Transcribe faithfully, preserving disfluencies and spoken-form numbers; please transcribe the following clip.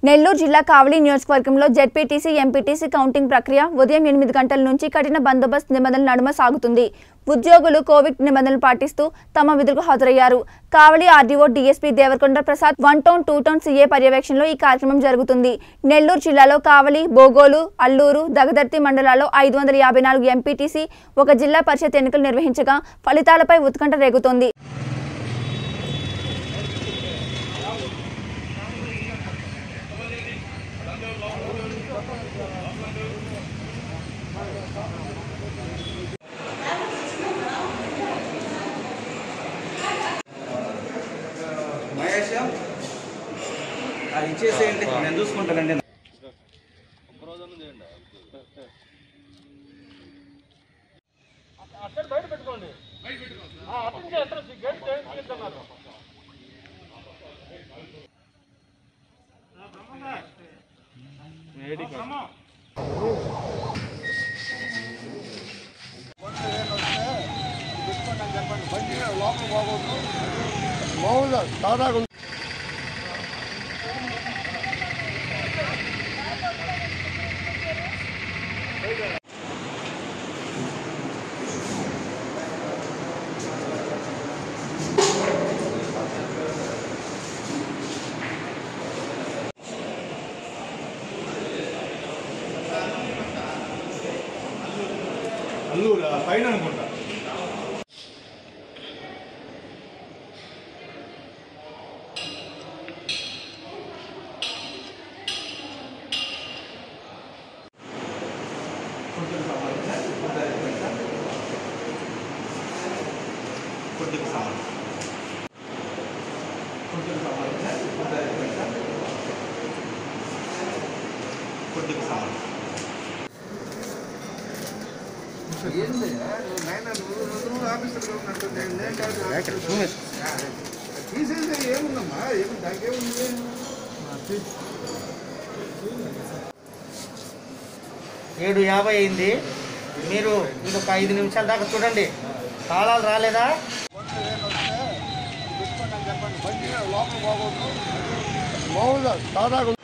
నెల్లూరు జిల్లా కావలి నియోజకవర్గంలో ZPTC MPTC counting ప్రక్రియ ఉదయం ఎనిమిది గంటల నుంచి కఠిన బందోబస్తు నిబంధనల నడుమ సాగుతుంది. ఉద్యోగులు కోవిడ్ నిబంధనలు పాటిస్తూ తమ విధులకు హాజరయ్యారు. Kavali RDO DSP Devarakonda Prasad one town two town CA పర్యవేక్షణలో ఈ కార్యక్రమం జరుగుతుంది. నెల్లూరు జిల్లాలో కావలి, బోగోలు, అల్లూరు, దగదర్తి మండలాల్లో ఐదు వందల యాభై నాలుగు ఎంపీటీసీ, ఒక జిల్లా పరిషత్ ఎన్నికలు నిర్వహించగా ఫలితాలపై ఉత్కంఠ రేగుతోంది. అది ఇచ్చేసేయండి, నేను చూసుకుంటానండి. అల్లూరా పైన అనుకుంటా. కొద్దిగా సామాన్ కొద్దిగా సామాన్ కొద్దిగా సామాన్ ఏముందమ్మా ఏమి దాకేముంది. ఏడు యాభై అయింది. మీరు ఇంకొక ఐదు నిమిషాల దాకా చూడండి. తాళాలు రాలేదా? చెప్పండి, బండి లోపల బాగోదు. బాగుందా దాదాపు